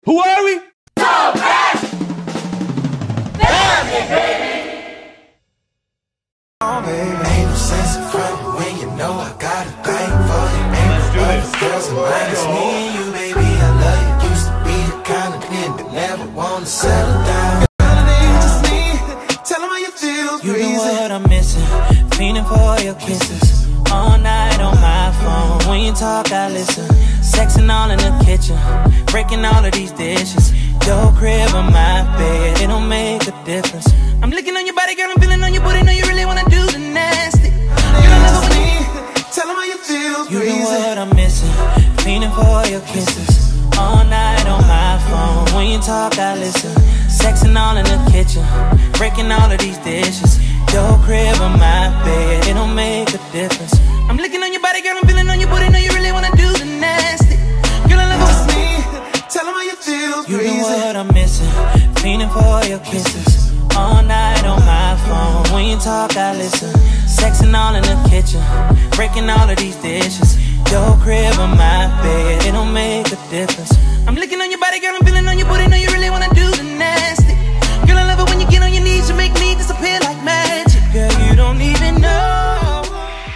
Who are we? So bad! Family, baby! Oh, baby, ain't no sense in front when you know I got a thing for you. Ain't no other girls in mine, it's me and you, baby, I love you. Used to be the kind of nigga that never wanna settle down. Tell them how you feel, you know what I'm missing, fiending for your kisses. All night on my phone, when you talk I listen. Sexing all in the kitchen, breaking all of these dishes. Your crib or my bed, it don't make a difference. I'm looking on your body, girl, I'm feeling on your booty. Know you really wanna do the nasty. Girl, I love it when you tell them how you feel, you know what I'm missing, fiending for your kisses. All night on my phone, when you talk I listen. Sexing all in the kitchen, breaking all of these dishes. Your crib or my bed, it don't make a difference. I'm looking on your body, girl, I'm feeling on your booty. Know you really wanna do the nasty. Girl, I love it with me. Tell them how you feel, you know what I'm missing, fiending for your kisses. All night on my phone, when you talk I listen. Sexing all in the kitchen, breaking all of these dishes. Your crib or my bed, it don't make a difference. I'm looking on your body, girl, I'm feeling on your booty. Know you really wanna do the nasty. Girl, I love it when you get on your knees. You make me disappear like magic. Girl, you don't even know.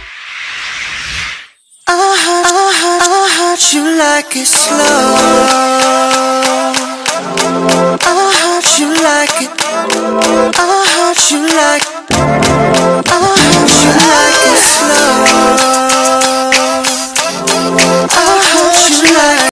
I hurt you like it's slow.